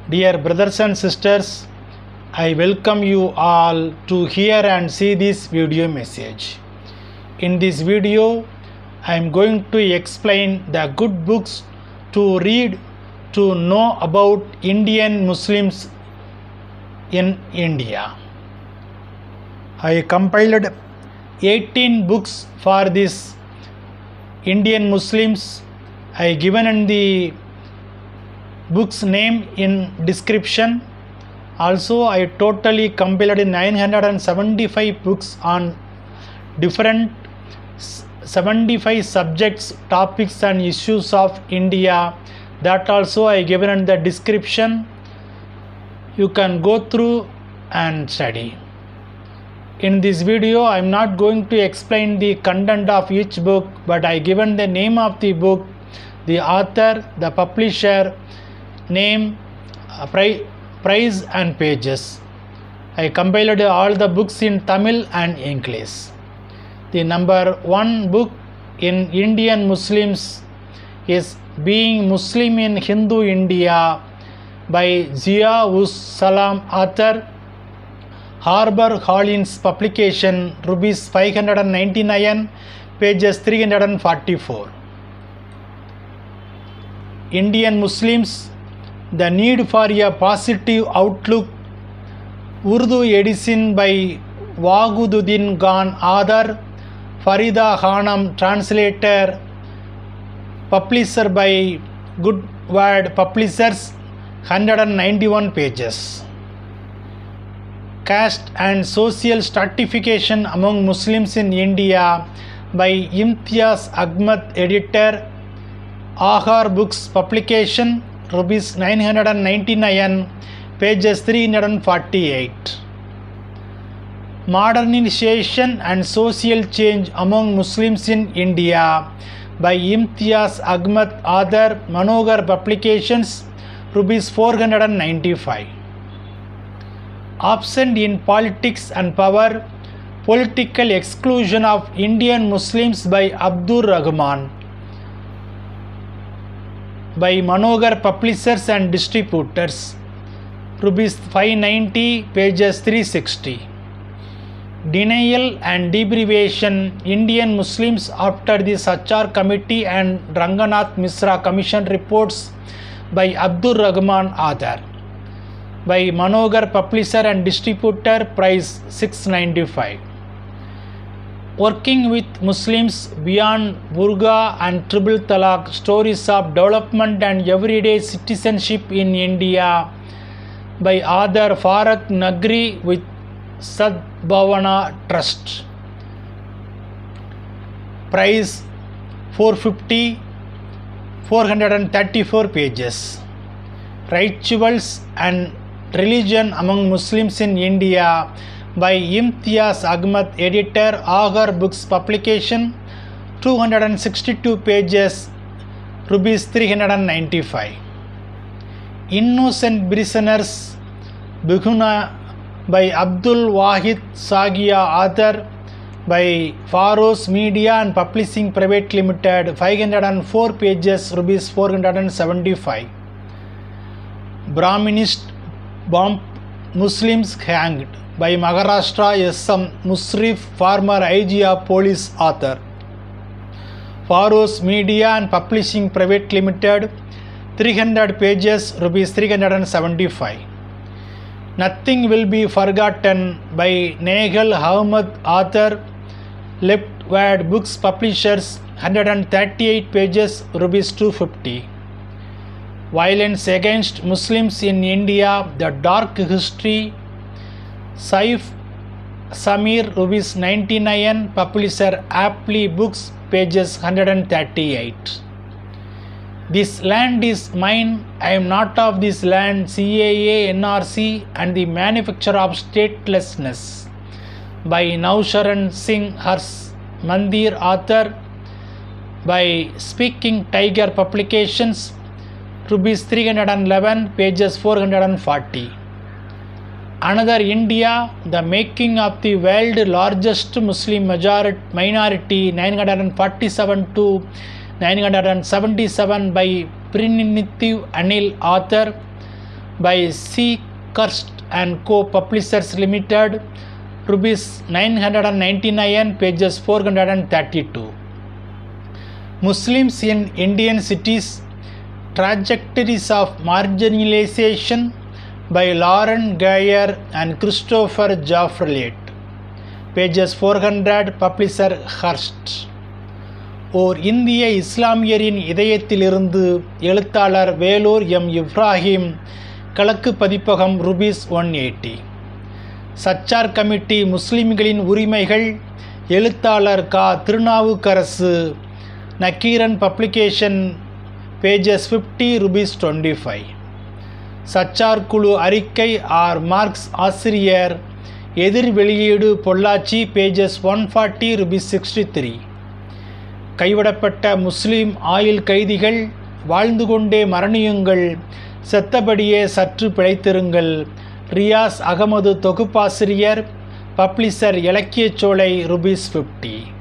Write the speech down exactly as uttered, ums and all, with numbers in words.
Dear brothers and sisters, I welcome you all to hear and see this video message. In this video, I am going to explain the good books to read to know about Indian Muslims in India. I compiled eighteen books for this Indian Muslims. I given in the book's name in description. Also, I totally compiled nine hundred seventy-five books on different seventy-five subjects, topics and issues of India. That also I given in the description. You can go through and study. In this video, I am not going to explain the content of each book, but I given the name of the book, the author, the publisher, name, uh, pri price and pages. I compiled all the books in Tamil and English. The number one book in Indian Muslims is Being Muslim in Hindu India by Zia Us Salam, author, Harper Collins publication, rupees five hundred ninety-nine, pages three hundred forty-four. Indian Muslims, The Need for a Positive Outlook, Urdu edition by Wahiduddin Khan, author, Farida Khanam, translator, publisher by Good Word Publishers, one hundred ninety-one pages. Caste and Social Stratification Among Muslims in India by Imtiaz Ahmad, editor, Ahar Books publication, rupees nine hundred ninety-nine, pages three hundred forty-eight. Modernization and Social Change Among Muslims in India by Imtiaz Ahmad, author, Manohar publications, rupees four hundred ninety-five. Absent in Politics and Power, Political Exclusion of Indian Muslims by Abdur Rahman, by Manohar Publishers and Distributors, rupees five ninety, pages three sixty. Denial and Deprivation, Indian Muslims after the Sachar Committee and Ranganath Misra Commission reports by Abdur Rahman, author, by Manohar Publisher and Distributor, price six ninety-five. Working with Muslims Beyond Burqa and Triple Talaq, Stories of Development and Everyday Citizenship in India by author Farag Nagri with Sadbhavana Trust, price four fifty, four hundred thirty-four pages. Rituals and Religion Among Muslims in India by Imtiaz Ahmad, editor, Ahar Books publication, two hundred sixty-two pages, rupees three hundred ninety-five. Innocent Prisoners, Bihuna by Abdul Wahid Sagia, author, by Faros Media and Publishing Private Limited, five hundred four pages, rupees four hundred seventy-five. Brahminist Bomb Muslims Hanged by Maharashtra S M Musrif, former I G of Police, author, Faros Media and Publishing Private Limited, three hundred pages, rupees three hundred seventy-five. Nothing Will Be Forgotten by Nagel Ahmad, author, Left Word Books Publishers, one hundred thirty-eight pages, rupees two fifty. Violence Against Muslims in India, The Dark History, Saif Samir, rupees ninety-nine, publisher Aptly Books, pages one hundred thirty-eight. This Land Is Mine, I Am Not of This Land, C A A, N R C and the Manufacture of Statelessness by Nausharan Singh Hars Mandir, author, by Speaking Tiger Publications, rupees three hundred eleven, pages four hundred forty. Another India, The Making of the World's Largest Muslim Majority Minority, nine hundred forty-seven to nine hundred seventy-seven by Prinithi Anil, author, by C. Kirst and Co. Publishers Limited, rupees nine hundred ninety-nine, pages four hundred thirty-two. Muslims in Indian Cities, Trajectories of Marginalization by Lauren Geyer and Christopher Jaffrellet, pages four hundred, publisher Hearst. ஓர் இந்திய இஸ்லாமியரின் இதயத்திலிருந்து எழுத்தாளர் Vellore M Ibrahim, கிழக்கு பதிப்பகம், rupees one eighty. Sachar committee முஸ்லிம்களின் உரிமைகள், எழுத்தாளர் கா Thirunavukkarasu, Nakkheeran publication, pages fifty, rupees twenty five. Sachar குழு அறிக்கை ஆர் மார்க்ஸ், ஆசிரியர், எதிர் வெளியீடு, Pollachi, pages one forty, rupees sixty three. கைவிடப்பட்ட முஸ்லீம் ஆயுள் கைதிகள், வாழ்ந்து கொண்டே மரணியுங்கள், செத்தபடியே சற்று பிழைத்திருங்கள். ரியாஸ் அகமது, தொகுப்பாசிரியர், பப்ளிஷர் இலக்கியச்சோலை, ருபீஸ் ஃபிஃப்டி.